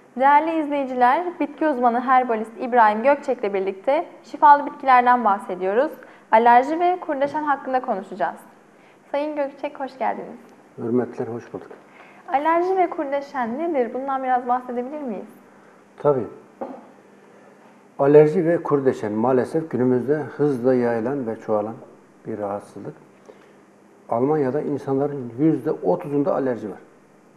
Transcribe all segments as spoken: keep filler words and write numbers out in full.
Değerli izleyiciler, bitki uzmanı herbalist İbrahim Gökçek'le birlikte şifalı bitkilerden bahsediyoruz. Alerji ve kurdeşen hakkında konuşacağız. Sayın Gökçek, hoş geldiniz. Hürmetler, hoş bulduk. Alerji ve kurdeşen nedir? Bundan biraz bahsedebilir miyiz? Tabii. Alerji ve kurdeşen maalesef günümüzde hızla yayılan ve çoğalan bir rahatsızlık. Almanya'da insanların yüzde otuzunda alerji var.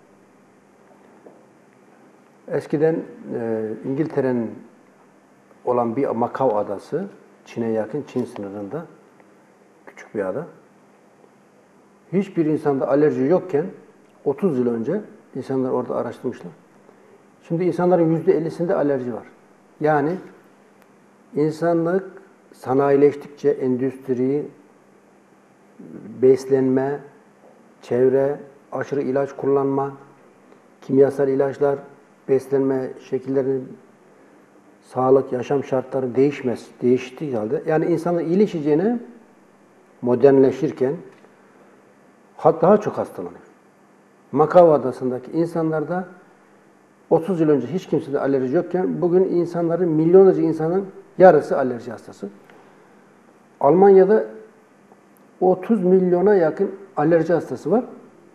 Eskiden e, İngiltere'nin olan bir Macao adası, Çin'e yakın, Çin sınırında küçük bir ada. Hiçbir insanda alerji yokken otuz yıl önce insanlar orada araştırmışlar. Şimdi insanların yüzde ellisinde alerji var. Yani insanlık sanayileştikçe endüstri, beslenme, çevre, aşırı ilaç kullanma, kimyasal ilaçlar, beslenme şekillerinin, sağlık, yaşam şartları değişmez, değiştiği halde. Yani insanın iyileşeceğine modernleşirken daha çok hastalanıyor. Macao Adası'ndaki insanlarda otuz yıl önce hiç kimsede alerji yokken bugün insanların, milyonlarca insanın yarısı alerji hastası. Almanya'da otuz milyona yakın alerji hastası var.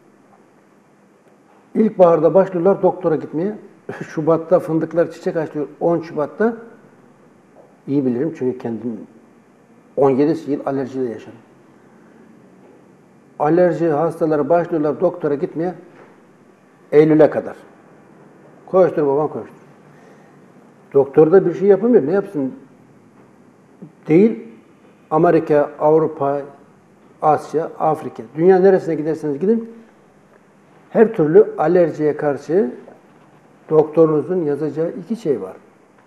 İlkbaharda başlıyorlar doktora gitmeye. Şubat'ta fındıklar çiçek açıyor. on Şubat'ta iyi bilirim çünkü kendim on yedi yıl alerjiyle yaşadım. Alerji hastaları başlıyorlar doktora gitmeye Eylül'e kadar. Koştur babam koştur. Doktor da bir şey yapamıyor. Ne yapsın? Değil Amerika, Avrupa, Asya, Afrika. Dünya neresine giderseniz gidin her türlü alerjiye karşı doktorunuzun yazacağı iki şey var.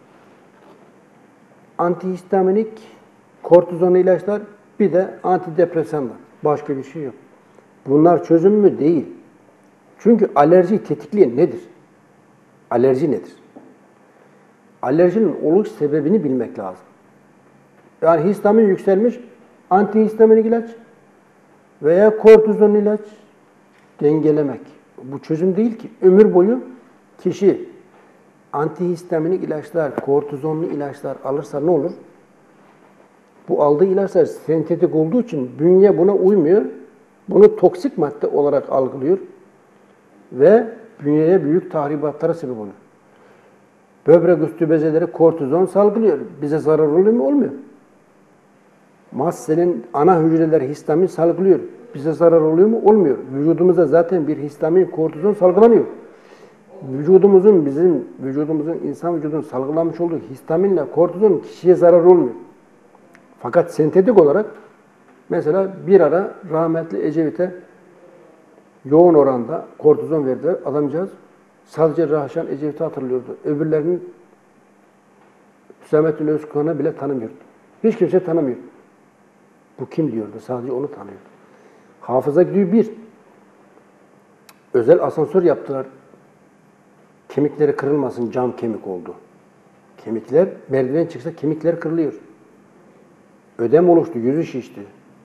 Antihistaminik, kortizon ilaçlar, bir de antidepresanlar. Başka bir şey yok. Bunlar çözüm mü? Değil. Çünkü alerjiyi tetikleyen nedir? Alerji nedir? Alerjinin oluş sebebini bilmek lazım. Yani histamin yükselmiş, antihistaminik ilaç veya kortizon ilaç dengelemek. Bu çözüm değil ki. Ömür boyu kişi antihistaminik ilaçlar, kortizonlu ilaçlar alırsa ne olur? Bu aldığı ilaçlar sentetik olduğu için bünye buna uymuyor. Bunu toksik madde olarak algılıyor ve bünyeye büyük tahribatlara sebep oluyor. Böbrek üstü bezeleri kortizon salgılıyor. Bize zarar oluyor mu? Olmuyor. Mast selin ana hücreleri histamin salgılıyor. Bize zarar oluyor mu? Olmuyor. Vücudumuzda zaten bir histamin, kortizon salgılanıyor. Vücudumuzun, bizim vücudumuzun, insan vücudunun salgılamış olduğu histaminle kortizon kişiye zarar olmuyor. Fakat sentetik olarak mesela bir ara rahmetli Ecevit'e yoğun oranda kortizon verdiler. Adamcağız sadece Rahşan Ecevit'i hatırlıyordu. Öbürlerinin Hüsamettin Özkan'ı bile tanımıyordu. Hiç kimse tanımıyor. Bu kim diyordu. Sadece onu tanıyordu. Hafıza gidiyor bir. Özel asansör yaptılar. Kemikleri kırılmasın, cam kemik oldu. Kemikler, merdiven çıksa kemikler kırılıyor. Ödem oluştu, yüzü şişti.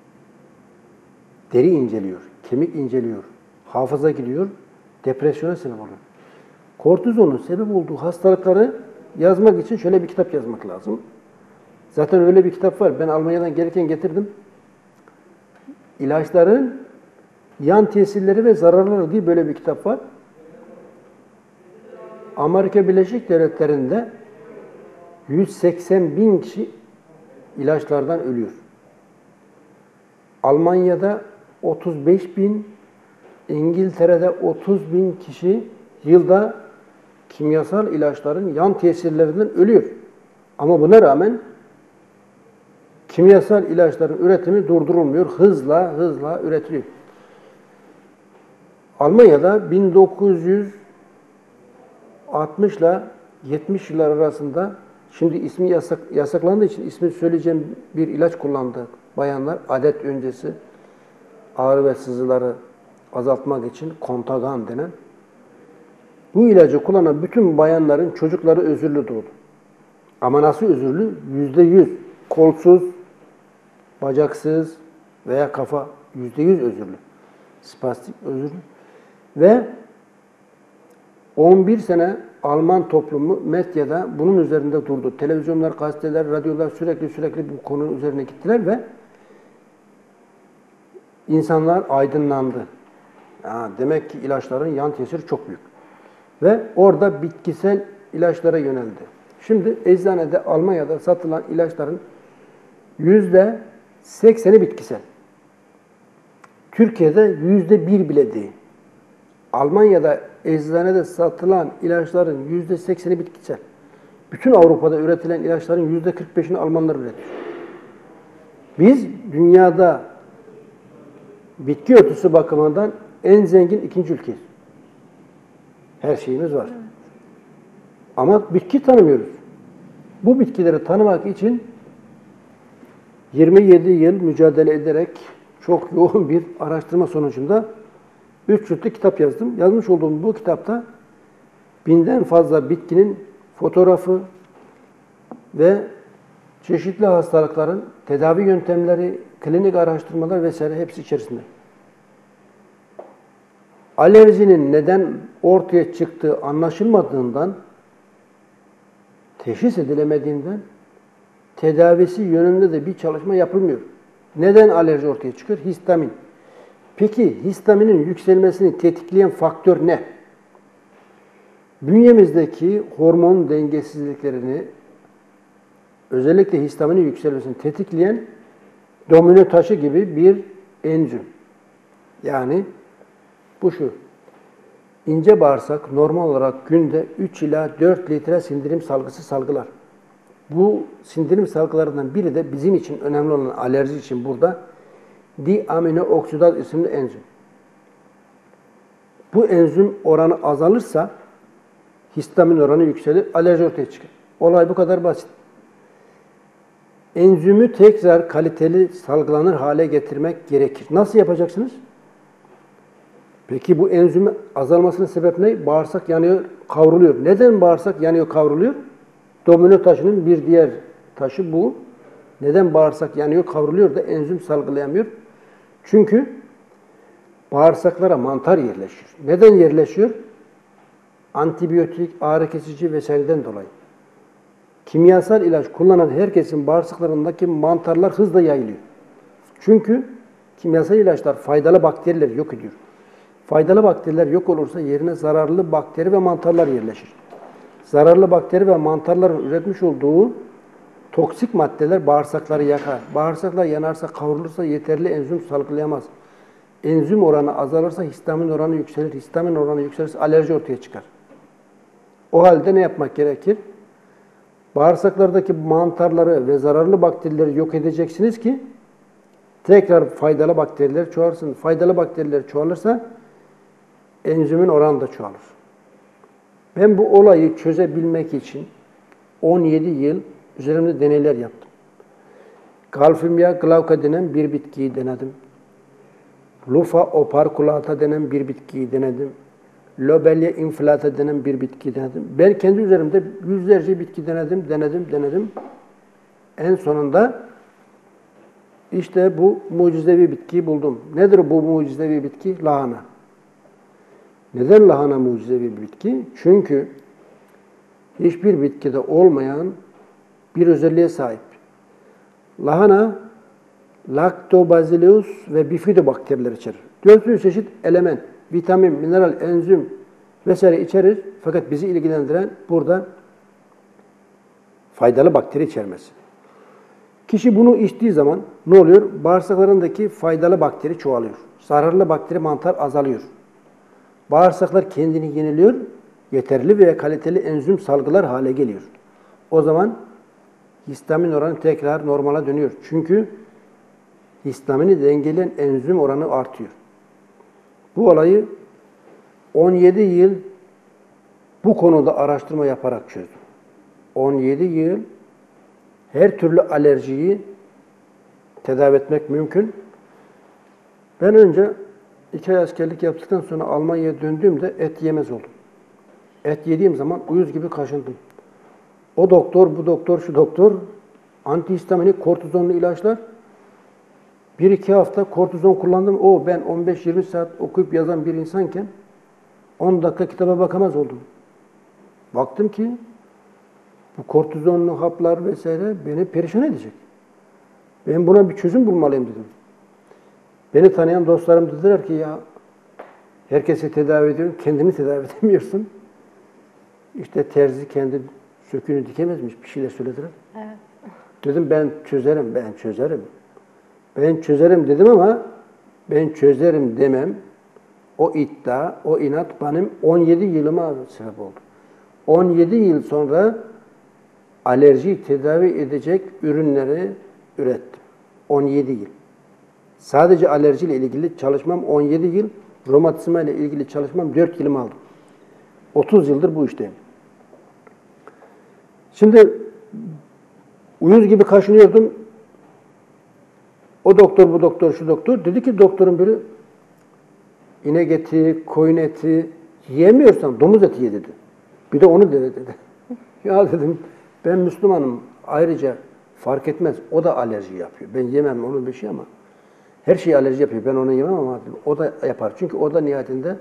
Deri inceliyor, kemik inceliyor. Hafıza gidiyor, depresyona sebep oluyor. Kortizonun sebep olduğu hastalıkları yazmak için şöyle bir kitap yazmak lazım. Zaten öyle bir kitap var. Ben Almanya'dan gelirken getirdim. İlaçların yan tesirleri ve zararları diye böyle bir kitap var. Amerika Birleşik Devletleri'nde yüz seksen bin kişi ilaçlardan ölüyor. Almanya'da otuz beş bin, İngiltere'de otuz bin kişi yılda kimyasal ilaçların yan tesirlerinden ölüyor. Ama buna rağmen kimyasal ilaçların üretimi durdurulmuyor. Hızla hızla üretiliyor. Almanya'da bin dokuz yüz altmış ile yetmiş yıllar arasında, şimdi ismi yasak, yasaklandığı için ismini söyleyeceğim bir ilaç kullandı bayanlar. Adet öncesi ağrı ve sızıları azaltmak için Contagan denen. Bu ilacı kullanan bütün bayanların çocukları özürlü doğdu. Ama nasıl özürlü? Yüzde yüz. Kolsuz, bacaksız veya kafa yüzde yüz özürlü. Spastik özürlü. Ve on bir sene Alman toplumu medyada bunun üzerinde durdu. Televizyonlar, gazeteler, radyolar sürekli sürekli bu konunun üzerine gittiler ve insanlar aydınlandı. Ya demek ki ilaçların yan tesiri çok büyük. Ve orada bitkisel ilaçlara yöneldi. Şimdi eczanede, Almanya'da satılan ilaçların yüzde sekseni bitkisel. Türkiye'de yüzde bir bile değil. Almanya'da eczanede satılan ilaçların yüzde sekseni bitkisel. Bütün Avrupa'da üretilen ilaçların yüzde kırk beşini Almanlar üretiyor. Biz dünyada bitki örtüsü bakımından en zengin ikinci ülkeyiz. Her şeyimiz var. Evet. Ama bitki tanımıyoruz. Bu bitkileri tanımak için yirmi yedi yıl mücadele ederek çok yoğun bir araştırma sonucunda üç ciltli kitap yazdım. Yazmış olduğum bu kitapta binden fazla bitkinin fotoğrafı ve çeşitli hastalıkların tedavi yöntemleri, klinik araştırmalar vesaire hepsi içerisinde. Alerjinin neden ortaya çıktığı anlaşılmadığından, teşhis edilemediğinden tedavisi yönünde de bir çalışma yapılmıyor. Neden alerji ortaya çıkıyor? Histamin. Peki histaminin yükselmesini tetikleyen faktör ne? Bünyemizdeki hormon dengesizliklerini, özellikle histaminin yükselmesini tetikleyen domino taşı gibi bir enzim. Yani bu şu, ince bağırsak normal olarak günde üç ila dört litre sindirim salgısı salgılar. Bu sindirim salgılarından biri de bizim için önemli olan alerji için burada diaminooksidaz isimli enzim. Bu enzim oranı azalırsa histamin oranı yükselir, alerji ortaya çıkar. Olay bu kadar basit. Enzimi tekrar kaliteli salgılanır hale getirmek gerekir. Nasıl yapacaksınız? Peki bu enzimin azalmasının sebep ne? Bağırsak yanıyor, kavruluyor. Neden bağırsak yanıyor, kavruluyor? Domino taşının bir diğer taşı bu. Neden bağırsak yanıyor, kavruluyor da enzim salgılayamıyor? Çünkü bağırsaklara mantar yerleşiyor. Neden yerleşiyor? Antibiyotik, ağrı kesici vesaireden dolayı. Kimyasal ilaç kullanan herkesin bağırsaklarındaki mantarlar hızla yayılıyor. Çünkü kimyasal ilaçlar faydalı bakterileri yok ediyor. Faydalı bakteriler yok olursa yerine zararlı bakteri ve mantarlar yerleşir. Zararlı bakteri ve mantarların üretmiş olduğu toksik maddeler bağırsakları yakar. Bağırsaklar yanarsa, kavrulursa yeterli enzim salgılayamaz. Enzim oranı azalırsa histamin oranı yükselir. Histamin oranı yükselirse alerji ortaya çıkar. O halde ne yapmak gerekir? Bağırsaklardaki mantarları ve zararlı bakterileri yok edeceksiniz ki tekrar faydalı bakteriler çoğalsın. Faydalı bakteriler çoğalırsa enzimin oranı da çoğalır. Ben bu olayı çözebilmek için on yedi yıl üzerimde deneyler yaptım. Galfimia glauca denen bir bitkiyi denedim. Lufa operculata denen bir bitkiyi denedim. Lobelia inflata denen bir bitki denedim. Ben kendi üzerimde yüzlerce bitki denedim, denedim, denedim. En sonunda işte bu mucizevi bitkiyi buldum. Nedir bu mucizevi bitki? Lahana. Neden lahana mucizevi bir bitki? Çünkü hiçbir bitkide olmayan bir özelliğe sahip. Lahana, Lactobacillus ve bifidobakteriler içerir. dört yüz çeşit element, vitamin, mineral, enzim vesaire içerir. Fakat bizi ilgilendiren burada faydalı bakteri içermesi. Kişi bunu içtiği zaman ne oluyor? Bağırsaklarındaki faydalı bakteri çoğalıyor. Zararlı bakteri, mantar azalıyor. Bağırsaklar kendini yeniliyor, yeterli ve kaliteli enzim salgılar hale geliyor. O zaman histamin oranı tekrar normale dönüyor. Çünkü histamini dengeleyen enzim oranı artıyor. Bu olayı on yedi yıl bu konuda araştırma yaparak çözdüm. on yedi yıl her türlü alerjiyi tedavi etmek mümkün. Ben önce iki ay askerlik yaptıktan sonra Almanya'ya döndüğümde et yemez oldum. Et yediğim zaman uyuz gibi kaşındım. O doktor, bu doktor, şu doktor antihistaminik kortizonlu ilaçlar. Bir iki hafta kortizon kullandım. O ben on beş yirmi saat okuyup yazan bir insanken on dakika kitaba bakamaz oldum. Baktım ki bu kortizonlu haplar vesaire beni perişan edecek. Ben buna bir çözüm bulmalıyım dedim. Beni tanıyan dostlarım dediler ki ya herkesi tedavi ediyorsun, kendini tedavi edemiyorsun. İşte terzi kendi söküğünü dikemezmiş, bir şeyler söylediler. Evet. Dedim ben çözerim, ben çözerim. Ben çözerim dedim ama ben çözerim demem. O iddia, o inat benim on yedi yılıma sebep oldu. on yedi yıl sonra alerjiyi tedavi edecek ürünleri ürettim. on yedi yıl. Sadece alerjiyle ilgili çalışmam on yedi yıl, romatizma ile ilgili çalışmam dört yılımı aldı. otuz yıldır bu işteyim. Şimdi uyuz gibi kaşınıyordum. O doktor, bu doktor, şu doktor. Dedi ki doktorun biri inek eti, koyun eti yiyemiyorsan domuz eti ye dedi. Bir de onu dedi dedi. Ya dedim ben Müslümanım. Ayrıca fark etmez. O da alerji yapıyor. Ben yemem onun bir şey ama her şey alerji yapıyor. Ben onu yemem ama o da yapar. Çünkü o da nihayetinde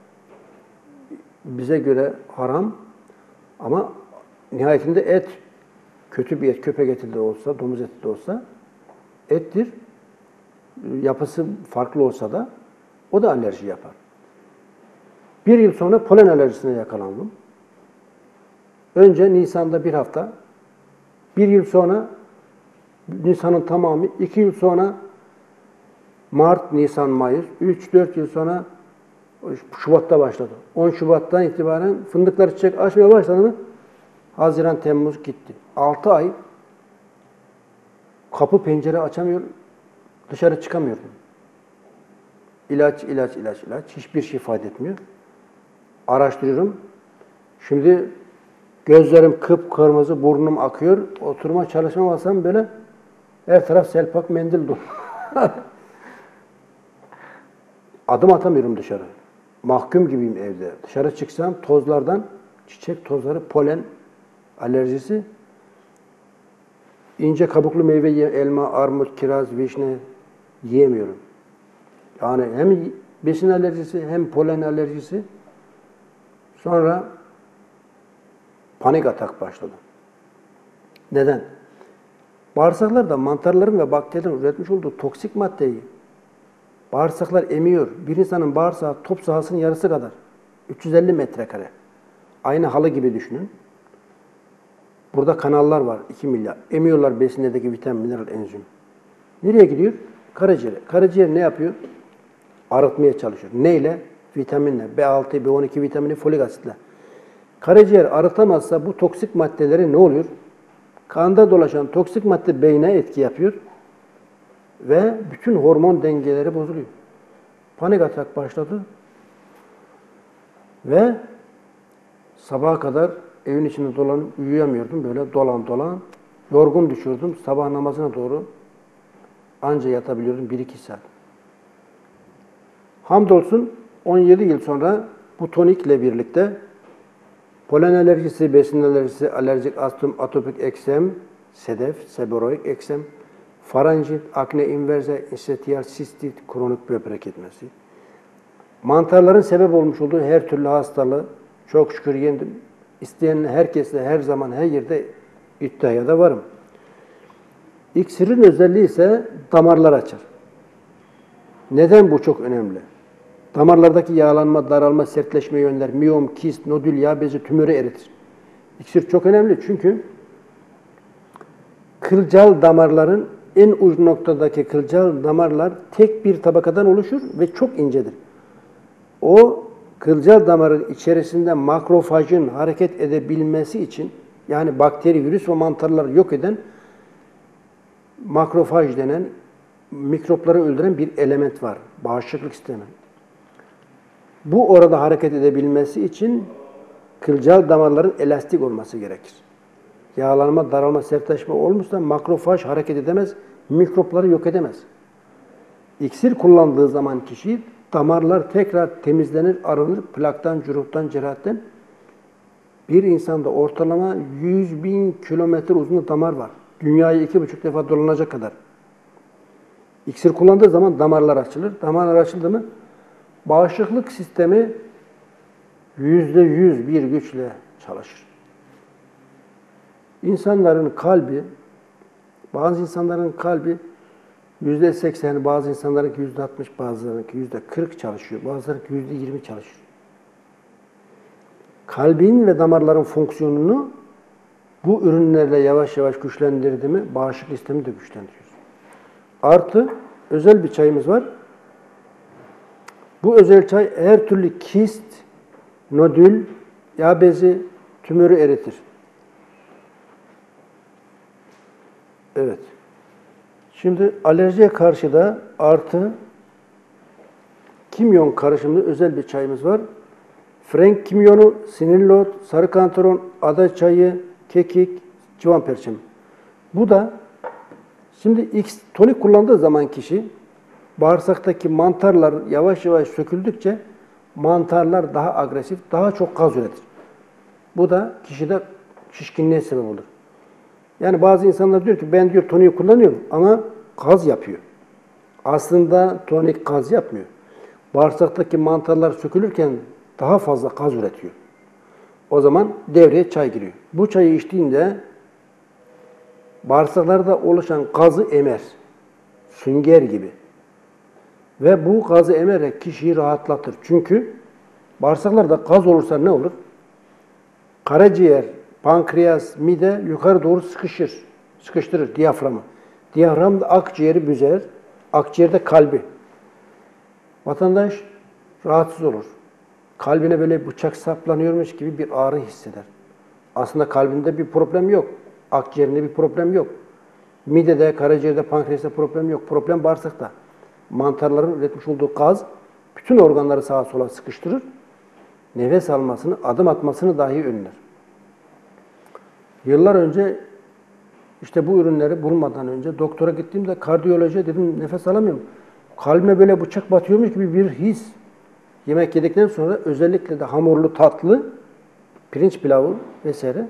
bize göre haram ama nihayetinde et kötü bir et, köpek eti de olsa, domuz eti de olsa ettir. Yapısı farklı olsa da o da alerji yapar. Bir yıl sonra polen alerjisine yakalandım. Önce Nisan'da bir hafta, bir yıl sonra Nisan'ın tamamı, iki yıl sonra Mart, Nisan, Mayıs, üç dört yıl sonra Şubat'ta başladı. on Şubat'tan itibaren fındıklar çiçek açmaya başladı mı Haziran, Temmuz gitti. altı ay kapı pencere açamıyor, dışarı çıkamıyordum. İlaç, ilaç, ilaç, ilaç. Hiçbir şey fayda etmiyor. Araştırıyorum. Şimdi gözlerim kıpkırmızı, burnum akıyor. Oturma çalışma masam böyle her taraf selpak mendil dolu. Adım atamıyorum dışarı. Mahkum gibiyim evde. Dışarı çıksam tozlardan, çiçek tozları, polen alerjisi. İnce kabuklu meyve, elma, armut, kiraz, vişne yiyemiyorum. Yani hem besin alerjisi hem polen alerjisi. Sonra panik atak başladı. Neden? Bağırsaklarda mantarların ve bakterilerin üretmiş olduğu toksik maddeyi bağırsaklar emiyor. Bir insanın bağırsağı top sahasının yarısı kadar. üç yüz elli metrekare. Aynı halı gibi düşünün. Burada kanallar var. iki milyar. Emiyorlar besinlerdeki vitamin, mineral, enzim. Nereye gidiyor? Karaciğere. Karaciğer ne yapıyor? Arıtmaya çalışıyor. Neyle? Vitaminle. B altı, B on iki vitamini, folik asitle. Karaciğer arıtamazsa bu toksik maddeleri ne oluyor? Kanda dolaşan toksik madde beyne etki yapıyor ve bütün hormon dengeleri bozuluyor. Panik atak başladı ve sabaha kadar evin içinde dolanıp uyuyamıyordum. Böyle dolan dolan. Yorgun düşüyordum. Sabah namazına doğru anca yatabiliyordum bir iki saat. Hamdolsun on yedi yıl sonra bu tonikle birlikte polen alerjisi, besin alerjisi, alerjik astım, atopik eksem, sedef, seboroik eksem, faranjit, akne inverse, insetiyal sistit, kronik böbrek yetmesi. Mantarların sebep olmuş olduğu her türlü hastalığı çok şükür yendim. İsteyen herkesle her zaman her yerde iddiaya da varım. İksirin özelliği ise damarlar açar. Neden bu çok önemli? Damarlardaki yağlanma, daralma, sertleşme yönler, miyom, kist, nodül, yağ bezi, tümörü eritir. İksir çok önemli çünkü kılcal damarların en uç noktadaki kılcal damarlar tek bir tabakadan oluşur ve çok incedir. O kılcal damarın içerisinde makrofajın hareket edebilmesi için yani bakteri, virüs ve mantarları yok eden makrofaj denen mikropları öldüren bir element var. Bağışıklık sistemi. Bu orada hareket edebilmesi için kılcal damarların elastik olması gerekir. Yağlanma, daralma, sertleşme olmuşsa makrofaj hareket edemez, mikropları yok edemez. İksir kullandığı zaman kişi damarlar tekrar temizlenir, arınır, plaktan, cüruftan, cerahatten. Bir insanda ortalama yüz bin kilometre uzun damar var. Dünyayı iki buçuk defa dolanacak kadar. İksir kullandığı zaman damarlar açılır. Damarlar açıldı mı bağışıklık sistemi yüzde yüz bir güçle çalışır. İnsanların kalbi, bazı insanların kalbi yüzde seksen, bazı insanlarınki yüzde altmış, bazılarınki yüzde kırk çalışıyor, bazılarınki yüzde yirmi çalışıyor. Kalbin ve damarların fonksiyonunu bu ürünlerle yavaş yavaş güçlendirdi mi, bağışıklık sistemi de güçlendiriyor. Artı özel bir çayımız var. Bu özel çay her türlü kist, nodül, yağ bezi, tümörü eritir. Evet. Şimdi alerjiye karşı da artı kimyon karışımlı özel bir çayımız var. Frank kimyonu, sinirli ot, sarı kantaron, ada çayı, kekik, civan perçemi. Bu da şimdi X tonik kullandığı zaman kişi bağırsaktaki mantarlar yavaş yavaş söküldükçe mantarlar daha agresif, daha çok gaz üretir. Bu da kişide şişkinliğe sebep olur. Yani bazı insanlar diyor ki ben diyor toniği kullanıyorum ama gaz yapıyor. Aslında tonik gaz yapmıyor. Bağırsaktaki mantarlar sökülürken daha fazla gaz üretiyor. O zaman devreye çay giriyor. Bu çayı içtiğinde bağırsaklarda oluşan gazı emer. Sünger gibi. Ve bu gazı emerek kişiyi rahatlatır. Çünkü bağırsaklarda gaz olursa ne olur? Karaciğer, pankreas, mide yukarı doğru sıkışır. Sıkıştırır diyaframı. Diyafram da akciğeri büzer. Akciğer de kalbi. Vatandaş rahatsız olur. Kalbine böyle bıçak saplanıyormuş gibi bir ağrı hisseder. Aslında kalbinde bir problem yok. Akciğerinde bir problem yok. Midede, karaciğerde, pankreasta problem yok. Problem bağırsakta. Mantarların üretmiş olduğu gaz bütün organları sağa sola sıkıştırır. Nefes almasını, adım atmasını dahi önler. Yıllar önce işte bu ürünleri bulmadan önce doktora gittiğimde kardiyolojiye dedim nefes alamıyorum. Kalbime böyle bıçak batıyormuş gibi bir his. Yemek yedikten sonra özellikle de hamurlu tatlı, pirinç pilavı vesaire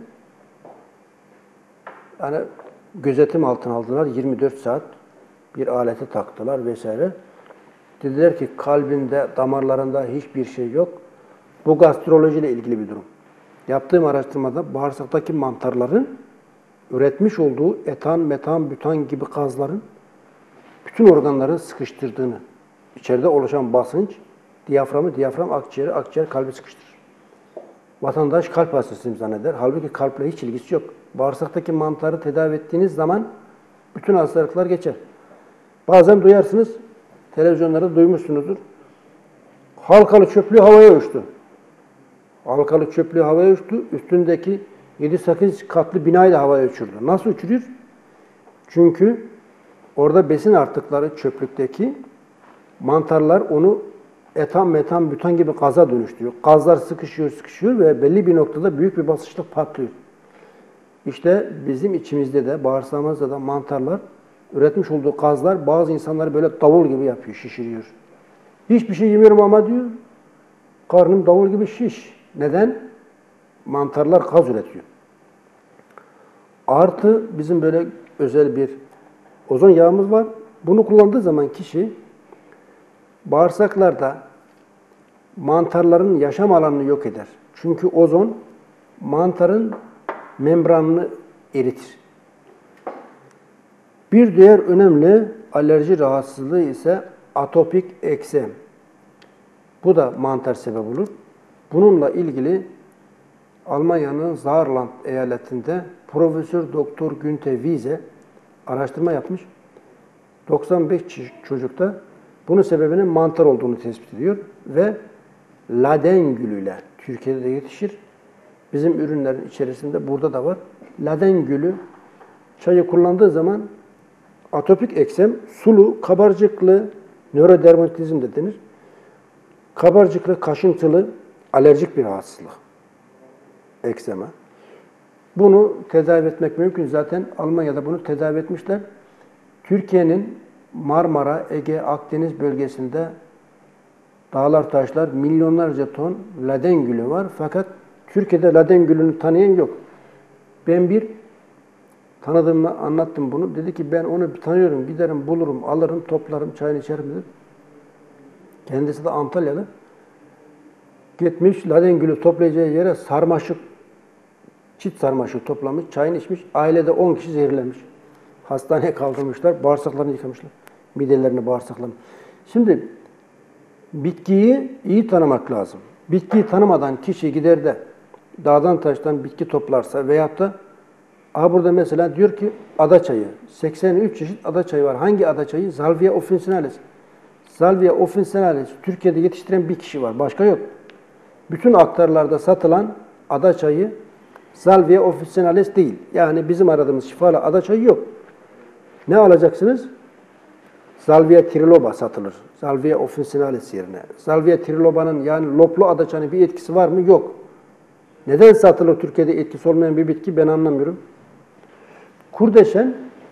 yani gözetim altına aldılar. yirmi dört saat bir alete taktılar vesaire. Dediler ki kalbinde, damarlarında hiçbir şey yok. Bu gastrolojiyle ilgili bir durum. Yaptığım araştırmada bağırsaktaki mantarların üretmiş olduğu etan, metan, bütan gibi gazların bütün organları sıkıştırdığını, içeride oluşan basınç, diyaframı, diyafram akciğeri, akciğer kalbi sıkıştırır. Vatandaş kalp hastasıyım zanneder. Halbuki kalple hiç ilgisi yok. Bağırsaktaki mantarı tedavi ettiğiniz zaman bütün hastalıklar geçer. Bazen duyarsınız, televizyonlarda duymuşsunuzdur. Halkalı çöplüğü havaya uçtu. Halkalı çöplüğü havaya uçtu. Üstündeki yedi sekiz katlı binayı da havaya uçurdu. Nasıl uçuruyor? Çünkü orada besin artıkları çöplükteki mantarlar onu etan, metan, bütan gibi gaza dönüştürüyor. Gazlar sıkışıyor, sıkışıyor ve belli bir noktada büyük bir basınçla patlıyor. İşte bizim içimizde de, bağırsağımızda da mantarlar, üretmiş olduğu gazlar bazı insanları böyle davul gibi yapıyor, şişiriyor. Hiçbir şey yemiyorum ama diyor, karnım davul gibi şiş. Neden? Mantarlar gaz üretiyor. Artı bizim böyle özel bir ozon yağımız var. Bunu kullandığı zaman kişi bağırsaklarda mantarların yaşam alanını yok eder. Çünkü ozon mantarın membranını eritir. Bir diğer önemli alerji rahatsızlığı ise atopik eksem. Bu da mantar sebep olur. Bununla ilgili Almanya'nın Saarland eyaletinde Profesör Doktor Günther Wiese araştırma yapmış. doksan beş çocukta bunun sebebinin mantar olduğunu tespit ediyor ve laden gülüyle Türkiye'de de yetişir. Bizim ürünlerin içerisinde burada da var. Laden gülü çayı kullandığı zaman atopik eksem, sulu, kabarcıklı, nörodermatizm de denir. Kabarcıklı, kaşıntılı, alerjik bir rahatsızlık. Eksema. Bunu tedavi etmek mümkün. Zaten Almanya'da bunu tedavi etmişler. Türkiye'nin Marmara, Ege, Akdeniz bölgesinde dağlar, taşlar, milyonlarca ton laden gülü var. Fakat Türkiye'de laden gülünü tanıyan yok. Ben bir tanıdığımla anlattım bunu. Dedi ki ben onu tanıyorum, giderim, bulurum, alırım, toplarım, çayını içerim dedi. Kendisi de Antalyalı. Gitmiş laden gülü toplayacağı yere sarmaşık Çit sarmaşığı toplamış, çayını içmiş. Ailede on kişi zehirlenmiş. Hastaneye kaldırmışlar, bağırsaklarını yıkamışlar. Midelerini bağırsaklarını. Şimdi bitkiyi iyi tanımak lazım. Bitkiyi tanımadan kişi gider de dağdan taştan bitki toplarsa veyahut da aha burada mesela diyor ki ada çayı. seksen üç çeşit ada çayı var. Hangi ada çayı? Salvia officinalis. Salvia officinalis Türkiye'de yetiştiren bir kişi var. Başka yok. Bütün aktarlarda satılan ada çayı Salvia officinalis değil. Yani bizim aradığımız şifalı ada çayı yok. Ne alacaksınız? Salvia triloba satılır. Salvia officinalis yerine. Salvia triloba'nın yani loplu ada çayının bir etkisi var mı? Yok. Neden satılır Türkiye'de etkisi olmayan bir bitki ben anlamıyorum. Kurdeşen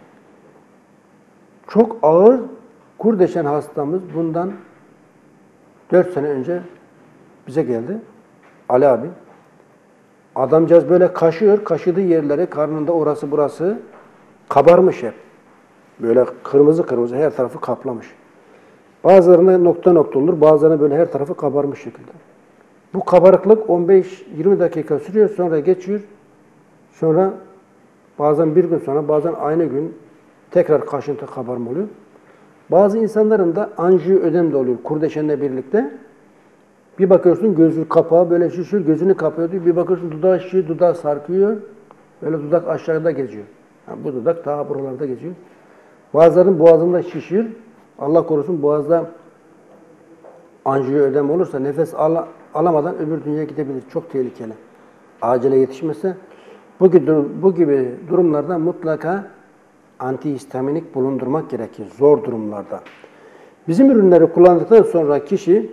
çok ağır kurdeşen hastamız bundan dört sene önce bize geldi. Ali abi. Adamcağız böyle kaşıyor, kaşıdığı yerleri, karnında orası burası kabarmış hep. Böyle kırmızı kırmızı her tarafı kaplamış. Bazılarına nokta nokta olur, bazılarına böyle her tarafı kabarmış şekilde. Bu kabarıklık on beş yirmi dakika sürüyor, sonra geçiyor. Sonra bazen bir gün sonra, bazen aynı gün tekrar kaşıntı kabarma oluyor. Bazı insanların da anjiyoödem de oluyor kurdeşenle birlikte. Bir bakıyorsun gözü kapağı böyle şişiyor, gözünü kapıyor diyor. Bir bakıyorsun dudağı şişiyor, dudağı sarkıyor. Böyle dudak aşağıda geziyor. Yani bu dudak daha buralarda geziyor. Bazılarının boğazında şişiyor. Allah korusun boğazda anjiyoödem olursa nefes al alamadan öbür dünyaya gidebilir. Çok tehlikeli. Acele yetişmezse bu gibi, bu gibi durumlarda mutlaka antihistaminik bulundurmak gerekir. Zor durumlarda. Bizim ürünleri kullandıktan sonra kişi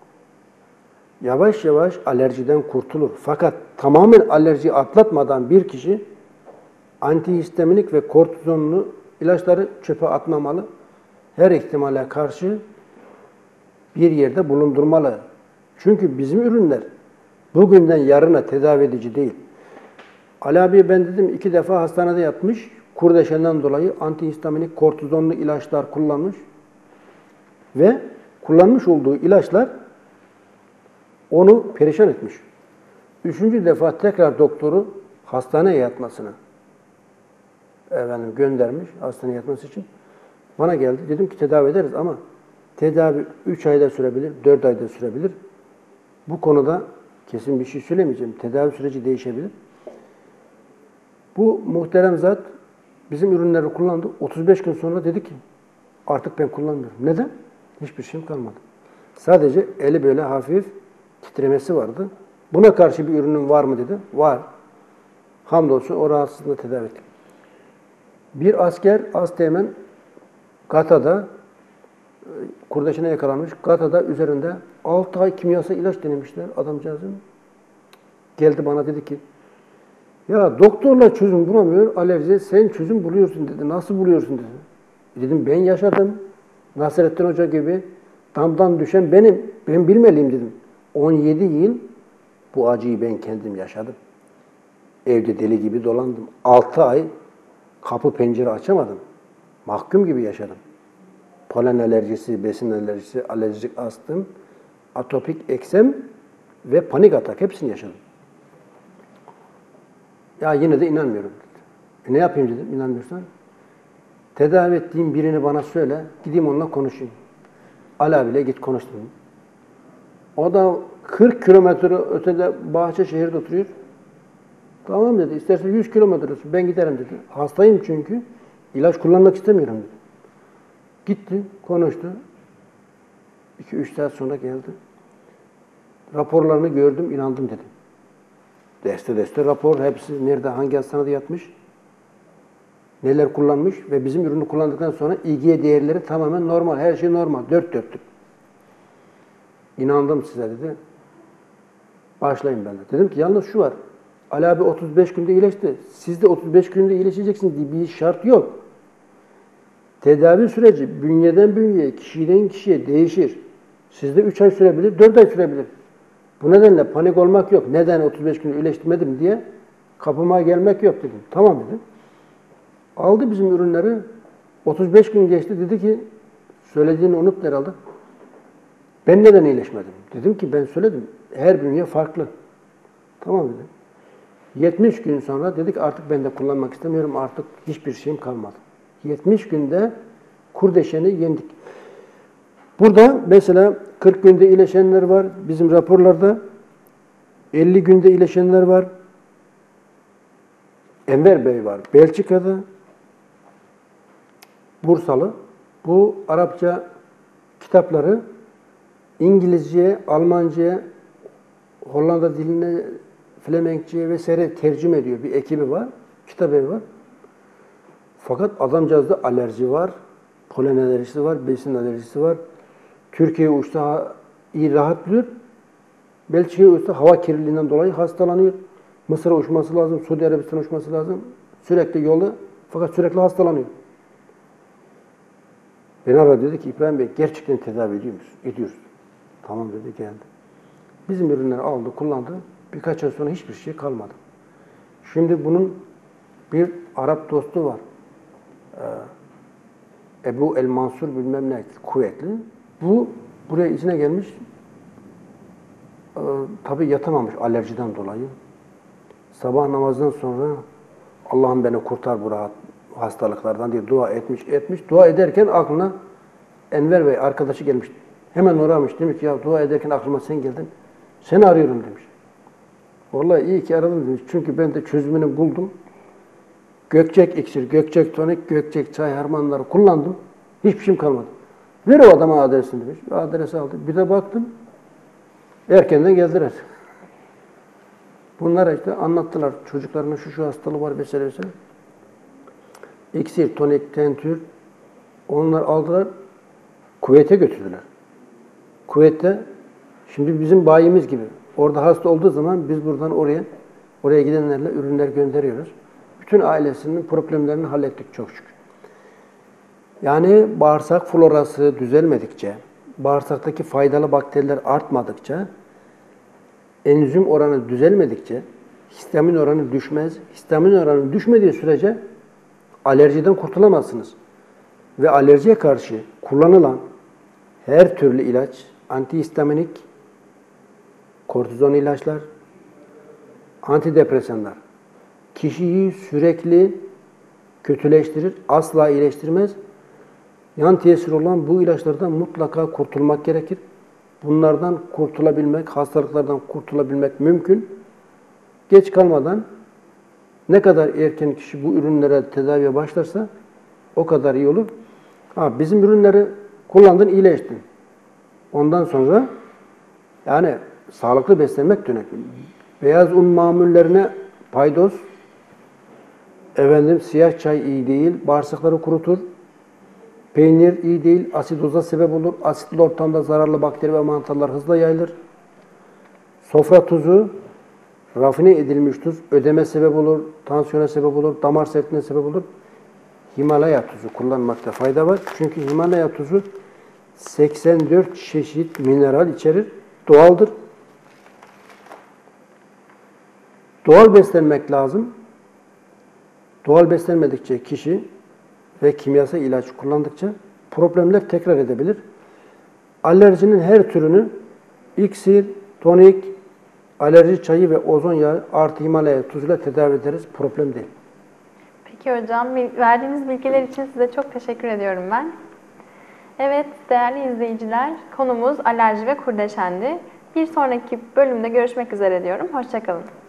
yavaş yavaş alerjiden kurtulur. Fakat tamamen alerjiyi atlatmadan bir kişi antihistaminik ve kortizonlu ilaçları çöpe atmamalı. Her ihtimale karşı bir yerde bulundurmalı. Çünkü bizim ürünler bugünden yarına tedavi edici değil. Ali abi ben dedim iki defa hastanede yatmış. Kurdeşenden dolayı antihistaminik kortizonlu ilaçlar kullanmış. Ve kullanmış olduğu ilaçlar onu perişan etmiş. Üçüncü defa tekrar doktoru hastaneye yatmasına efendim göndermiş hastaneye yatması için. Bana geldi. Dedim ki tedavi ederiz ama tedavi üç ayda sürebilir, dört ayda sürebilir. Bu konuda kesin bir şey söylemeyeceğim. Tedavi süreci değişebilir. Bu muhterem zat bizim ürünleri kullandı. otuz beş gün sonra dedi ki artık ben kullanmıyorum. Neden? Hiçbir şeyim kalmadı. Sadece eli böyle hafif titremesi vardı. Buna karşı bir ürünün var mı dedi. Var. Hamdolsun o rahatsızlığını tedavi ettik. Bir asker Asteğmen Gata'da kurdeşine yakalanmış. Gata'da üzerinde altı ay kimyasal ilaç denemişler adamcağızın. Geldi bana dedi ki ya doktorla çözüm bulamıyor alerji sen çözüm buluyorsun dedi. Nasıl buluyorsun dedi. Dedim ben yaşadım. Nasrettin Hoca gibi damdan düşen benim. Ben bilmeliyim dedim. on yedi yıl bu acıyı ben kendim yaşadım. Evde deli gibi dolandım. altı ay kapı pencere açamadım. Mahkum gibi yaşadım. Polen alerjisi, besin alerjisi, alerjik astım, atopik eksem ve panik atak hepsini yaşadım. Ya yine de inanmıyorum dedi. E ne yapayım dedim inanmıyorsan. Tedavi ettiğim birini bana söyle, gideyim onunla konuşayım. Ali abiyle git konuş dedim. O da kırk kilometre ötede Bahçeşehir'de oturuyor. Tamam dedi, istersen yüz kilometre olsun, ben giderim dedi. Hastayım çünkü, ilaç kullanmak istemiyorum dedi. Gitti, konuştu. iki üç saat sonra geldi. Raporlarını gördüm, inandım dedi. Deste deste rapor, hepsi nerede, hangi hastanede yatmış, neler kullanmış ve bizim ürünü kullandıktan sonra ilgiye değerleri tamamen normal, her şey normal, dört dörtlük. İnandım size dedi. Başlayın ben de. Dedim ki yalnız şu var, Ali abi otuz beş günde iyileşti. Siz de otuz beş günde iyileşeceksiniz diye bir şart yok. Tedavi süreci bünyeden bünyeye, kişiden kişiye değişir. Sizde üç ay sürebilir, dört ay sürebilir. Bu nedenle panik olmak yok. Neden otuz beş günde iyileştirmedim diye kapıma gelmek yok dedim. Tamam dedim. Aldı bizim ürünleri. otuz beş gün geçti. Dedi ki söylediğini unut herhalde. Ben neden iyileşmedim? Dedim ki ben söyledim. Her bünye farklı. Tamam dedim. yetmiş gün sonra dedik artık ben de kullanmak istemiyorum. Artık hiçbir şeyim kalmadı. yetmiş günde kurdeşeni yendik. Burada mesela kırk günde iyileşenler var. Bizim raporlarda elli günde iyileşenler var. Enver Bey var. Belçika'da Bursalı. Bu Arapça kitapları İngilizceye, Almanca'ya, Hollanda diline, Flemenkçe'ye vesaire tercüme ediyor. Bir ekibi var. Kitap evi var. Fakat adamcağızda alerji var. Polen alerjisi var. Besin alerjisi var. Türkiye'ye uçta iyi rahatlıyor. Belçika'ya uçta hava kirliliğinden dolayı hastalanıyor. Mısır'a uçması lazım. Suudi Arabistan'a uçması lazım. Sürekli yolda. Fakat sürekli hastalanıyor. Beni aradı, dedi ki İbrahim Bey gerçekten tedavi ediyor musun? Ediyoruz. Tamam dedi, geldi. Bizim ürünleri aldı, kullandı. Birkaç ay sonra hiçbir şey kalmadı. Şimdi bunun bir Arap dostu var. Ee, Ebu El Mansur bilmem ne kuvvetli. Bu buraya içine gelmiş. Ee, tabii yatamamış alerjiden dolayı. Sabah namazından sonra Allah'ım beni kurtar bu rahat hastalıklardan diye dua etmiş, etmiş. Dua ederken aklına Enver Bey arkadaşı gelmiş. Hemen uğramış. Demiş ki ya dua ederken aklıma sen geldin. Seni arıyorum demiş. Vallahi iyi ki aradım demiş. Çünkü ben de çözümünü buldum. Gökçek iksir, gökçek tonik, gökçek çay harmanları kullandım. Hiçbir şeyim kalmadı. Ver o adama adresini demiş. Adresi aldı. Bir de baktım. Erkenden geldiler. Bunlara işte anlattılar. Çocuklarının şu şu hastalığı var vesaire vesaire. İksir, tonik, tentür. Onlar aldılar. Kuveyt'e götürdüler. Kuveyt'te şimdi bizim bayimiz gibi. Orada hasta olduğu zaman biz buradan oraya oraya gidenlerle ürünler gönderiyoruz. Bütün ailesinin problemlerini hallettik çok şükür. Yani bağırsak florası düzelmedikçe, bağırsaktaki faydalı bakteriler artmadıkça, enzim oranı düzelmedikçe, histamin oranı düşmez. Histamin oranı düşmediği sürece alerjiden kurtulamazsınız. Ve alerjiye karşı kullanılan her türlü ilaç, antihistaminik, kortizon ilaçlar, antidepresanlar kişiyi sürekli kötüleştirir, asla iyileştirmez. Yan tesir olan bu ilaçlardan mutlaka kurtulmak gerekir. Bunlardan kurtulabilmek, hastalıklardan kurtulabilmek mümkün. Geç kalmadan ne kadar erken kişi bu ürünlere tedaviye başlarsa o kadar iyi olur. Ha, bizim ürünleri kullandın, iyileştin. Ondan sonra yani sağlıklı beslenmek önemli. Beyaz un mamullerine paydos, efendim siyah çay iyi değil, bağırsakları kurutur. Peynir iyi değil, asidoza sebep olur. Asitli ortamda zararlı bakteri ve mantarlar hızla yayılır. Sofra tuzu, rafine edilmiş tuz, ödeme sebep olur, tansiyona sebep olur, damar sertliğine sebep olur. Himalaya tuzu kullanmakta fayda var. Çünkü Himalaya tuzu seksen dört çeşit mineral içerir, doğaldır. Doğal beslenmek lazım. Doğal beslenmedikçe kişi ve kimyasal ilaç kullandıkça problemler tekrar edebilir. Alerjinin her türünü iksir, tonik, alerji çayı ve ozon yağı artı Himalaya tuzuyla tedavi ederiz. Problem değil. Peki hocam, verdiğiniz bilgiler için size çok teşekkür ediyorum ben. Evet değerli izleyiciler, konumuz alerji ve kurdeşendi. Bir sonraki bölümde görüşmek üzere diyorum. Hoşça kalın.